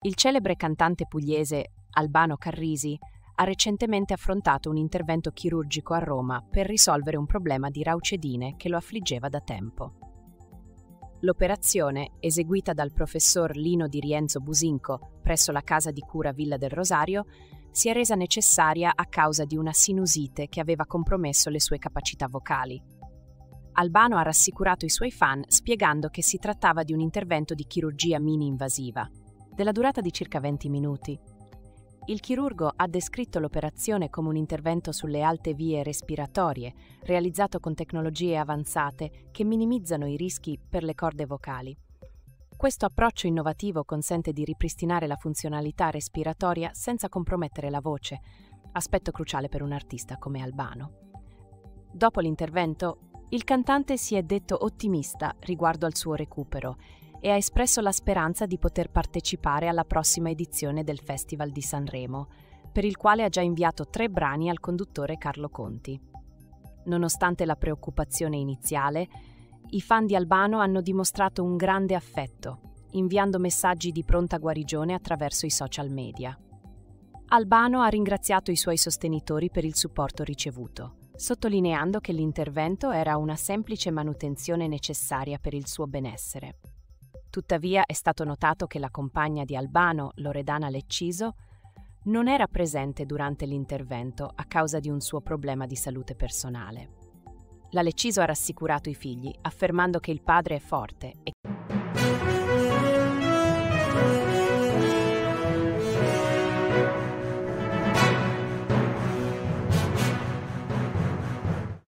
Il celebre cantante pugliese Albano Carrisi ha recentemente affrontato un intervento chirurgico a Roma per risolvere un problema di raucedine che lo affliggeva da tempo. L'operazione, eseguita dal professor Lino Di Rienzo Businco presso la casa di cura Villa del Rosario, si è resa necessaria a causa di una sinusite che aveva compromesso le sue capacità vocali. Albano ha rassicurato i suoi fan spiegando che si trattava di un intervento di chirurgia mini-invasiva, della durata di circa 20 minuti. Il chirurgo ha descritto l'operazione come un intervento sulle alte vie respiratorie, realizzato con tecnologie avanzate che minimizzano i rischi per le corde vocali. Questo approccio innovativo consente di ripristinare la funzionalità respiratoria senza compromettere la voce, aspetto cruciale per un artista come Albano. Dopo l'intervento, il cantante si è detto ottimista riguardo al suo recupero e ha espresso la speranza di poter partecipare alla prossima edizione del Festival di Sanremo, per il quale ha già inviato 3 brani al conduttore Carlo Conti. Nonostante la preoccupazione iniziale, i fan di Albano hanno dimostrato un grande affetto, inviando messaggi di pronta guarigione attraverso i social media. Albano ha ringraziato i suoi sostenitori per il supporto ricevuto, sottolineando che l'intervento era una semplice manutenzione necessaria per il suo benessere. Tuttavia è stato notato che la compagna di Albano, Loredana Lecciso, non era presente durante l'intervento a causa di un suo problema di salute personale. La Lecciso ha rassicurato i figli, affermando che il padre è forte e